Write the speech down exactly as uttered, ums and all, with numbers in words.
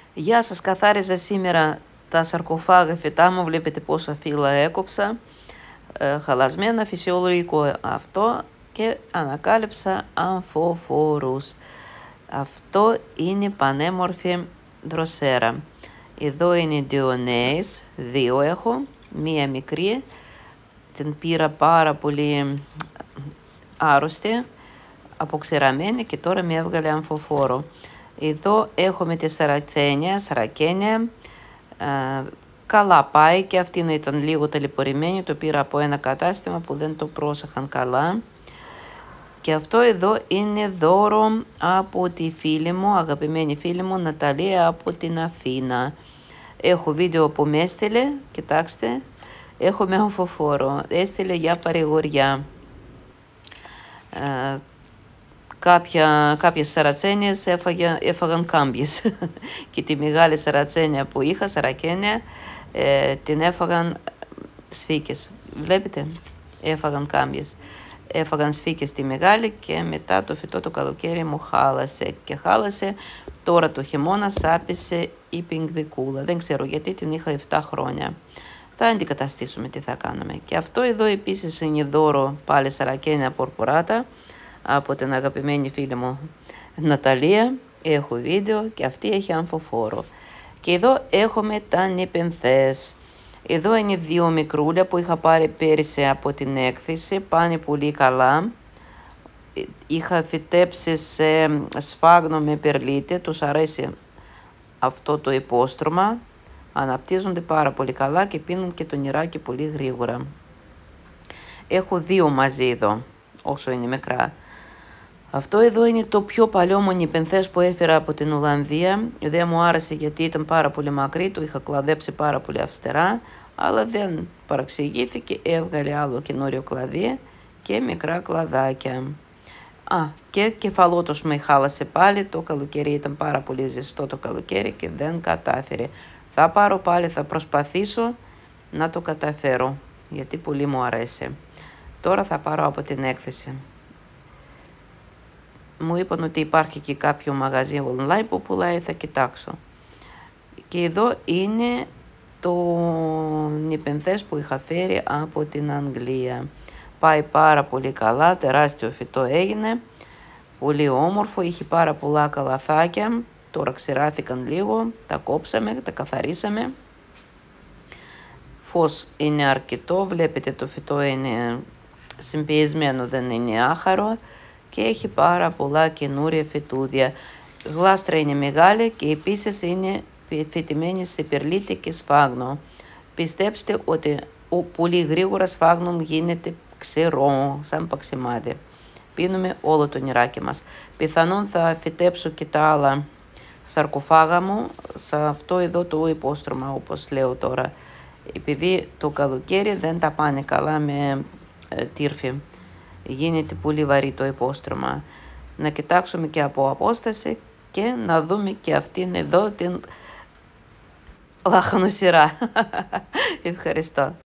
Γεια σας, καθάριζα σήμερα τα σαρκοφάγα φυτά μου, βλέπετε πόσα φύλλα έκοψα, ε, χαλασμένα, φυσιολογικό αυτό, και ανακάλυψα αμφοφόρους. Αυτό είναι πανέμορφη δροσέρα. Εδώ είναι Dioneis, δύο έχω, μία μικρή, την πήρα πάρα πολύ άρρωστη, αποξηραμένη και τώρα με έβγαλε αμφοφόρο. Εδώ έχουμε τη σαρακένια, σαρακένια, ε, καλά πάει, και αυτή ήταν λίγο ταλαιπωρημένη, το πήρα από ένα κατάστημα που δεν το πρόσεχαν καλά. Και αυτό εδώ είναι δώρο από τη φίλη μου, αγαπημένη φίλη μου Ναταλία από την Αθήνα. Έχω βίντεο που με έστειλε, κοιτάξτε, έχω με αμφοφόρο, έστειλε για παρηγοριά. Ε, Κάποια, κάποιες σαρατσένιες έφαγε, έφαγαν κάμπιες και τη μεγάλη σαρατσένια που είχα, σαρακένια, ε, την έφαγαν σφίκες. Βλέπετε, έφαγαν κάμπιες. Έφαγαν σφίκες τη μεγάλη και μετά το φυτό το καλοκαίρι μου χάλασε. Και χάλασε, τώρα το χειμώνα σάπισε η πιγκδικούλα. Δεν ξέρω γιατί, την είχα επτά χρόνια. Θα αντικαταστήσουμε, τι θα κάνουμε. Και αυτό εδώ επίσης είναι δώρο πάλι σαρακένια πορποράτα από την αγαπημένη φίλη μου Ναταλία. Έχω βίντεο και αυτή έχει αμφοφόρο. Και εδώ έχουμε τα νηπενθές. Εδώ είναι δύο μικρούλια που είχα πάρει πέρυσι από την έκθεση. Πάνε πολύ καλά. Είχα φυτέψει σε σφάγνο με περλίτη. Τους αρέσει αυτό το υπόστρωμα. Αναπτύσσονται πάρα πολύ καλά και πίνουν και το νεράκι πολύ γρήγορα. Έχω δύο μαζί εδώ, όσο είναι μικρά. Αυτό εδώ είναι το πιο παλιό μου νηπενθές που έφερα από την Ολλανδία. Δεν μου άρεσε γιατί ήταν πάρα πολύ μακρύ, το είχα κλαδέψει πάρα πολύ αυστηρά, αλλά δεν παραξηγήθηκε, έβγαλε άλλο καινούριο κλαδί και μικρά κλαδάκια. Α, και κεφαλότος με χάλασε πάλι, το καλοκαίρι ήταν πάρα πολύ ζεστό το καλοκαίρι και δεν κατάφερε. Θα πάρω πάλι, θα προσπαθήσω να το καταφέρω, γιατί πολύ μου αρέσει. Τώρα θα πάρω από την έκθεση. Μου είπαν ότι υπάρχει και κάποιο μαγαζί online που πουλάει, θα κοιτάξω. Και εδώ είναι το νηπενθές που είχα φέρει από την Αγγλία. Πάει πάρα πολύ καλά, τεράστιο φυτό έγινε, πολύ όμορφο, είχε πάρα πολλά καλαθάκια, τώρα ξηράθηκαν λίγο, τα κόψαμε, τα καθαρίσαμε. Φως είναι αρκετό, βλέπετε το φυτό είναι συμπιεσμένο, δεν είναι άχαρο. Και έχει πάρα πολλά καινούρια φυτούδια. Γλάστρα είναι μεγάλη και επίσης είναι φυτεμένη σε περλίτη και σφάγνο. Πιστέψτε ότι πολύ γρήγορα σφάγνο γίνεται ξερό, σαν παξιμάδι. Πίνουμε όλο το νεράκι μας. Πιθανόν θα φυτέψω και τα άλλα σαρκοφάγα μου σε αυτό εδώ το υπόστρωμα, όπως λέω τώρα. Επειδή το καλοκαίρι δεν τα πάνε καλά με ε, τύρφη. Γίνεται πολύ βαρύ το υπόστρωμα. Να κοιτάξουμε και από απόσταση και να δούμε και αυτήν εδώ την λαχανοσυρά. Ευχαριστώ.